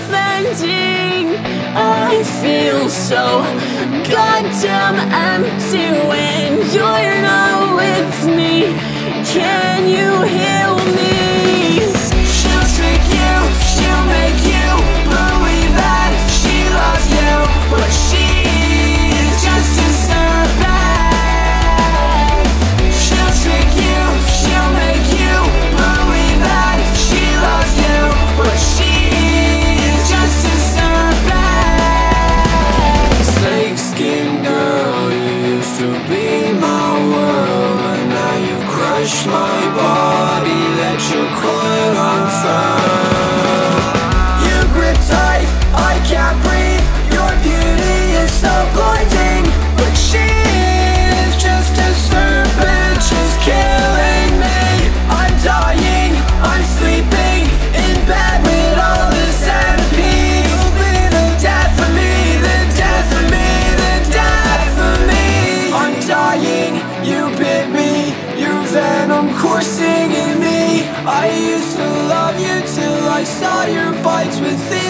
defending. I feel so goddamn empty when you're not with me. Can you heal me? She'll trick you, she'll make you believe that she loves you, but she's just a serpent. She'll trick you, she'll make you believe that she loves you, but she's just a serpent. Snake skin girl, you used to be my world, but now you've crushed my body, let your coil unfurl. You grip tight, I can't breathe, your beauty is so blinding, but she's just a serpent, she's killing me. I'm dying, I'm sleeping in bed with all the centipedes. You'll be the death of me, the death of me, the death of me. I'm dying, you bit me, your venom coursing in me. I used to love you till I saw your bites within